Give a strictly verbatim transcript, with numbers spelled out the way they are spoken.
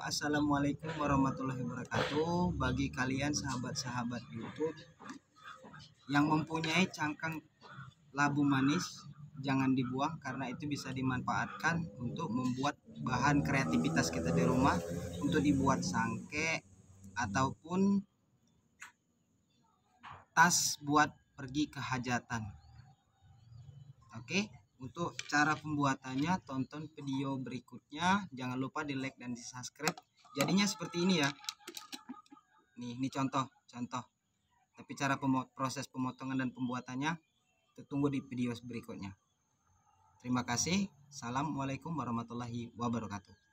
Assalamualaikum warahmatullahi wabarakatuh. Bagi kalian sahabat-sahabat YouTube yang mempunyai cangkang labu manis, jangan dibuang karena itu bisa dimanfaatkan untuk membuat bahan kreativitas kita di rumah, untuk dibuat sangke ataupun tas buat pergi ke hajatan. Oke, untuk cara pembuatannya tonton video berikutnya. Jangan lupa di like dan di subscribe. Jadinya seperti ini ya. Nih, ini contoh, contoh. Tapi cara pemot proses pemotongan dan pembuatannya tunggu di video berikutnya. Terima kasih. Assalamualaikum warahmatullahi wabarakatuh.